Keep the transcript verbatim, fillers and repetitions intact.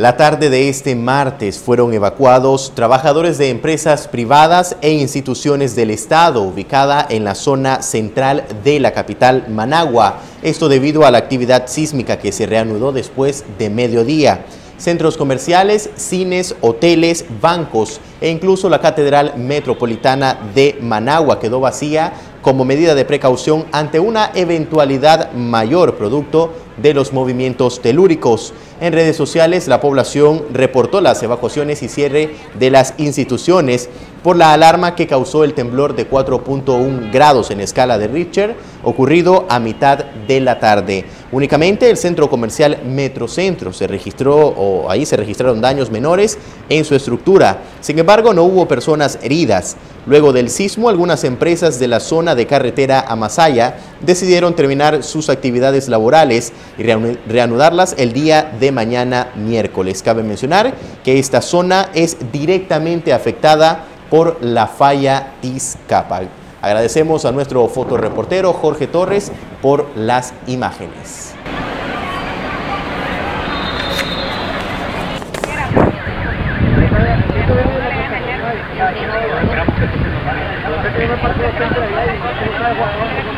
La tarde de este martes fueron evacuados trabajadores de empresas privadas e instituciones del Estado ubicada en la zona central de la capital Managua. Esto debido a la actividad sísmica que se reanudó después de mediodía. Centros comerciales, cines, hoteles, bancos e incluso la Catedral Metropolitana de Managua quedó vacía como medida de precaución ante una eventualidad mayor producto de los movimientos telúricos. En redes sociales, la población reportó las evacuaciones y cierre de las instituciones por la alarma que causó el temblor de cuatro punto uno grados en escala de Richter, ocurrido a mitad de la tarde. Únicamente el centro comercial Metrocentro se registró, o ahí se registraron daños menores en su estructura. Sin embargo, no hubo personas heridas. Luego del sismo, algunas empresas de la zona de carretera a Masaya decidieron terminar sus actividades laborales y reanudarlas el día de mañana miércoles. Cabe mencionar que esta zona es directamente afectada por la falla Tizcapa. Agradecemos a nuestro fotoreportero Jorge Torres por las imágenes. Esperamos que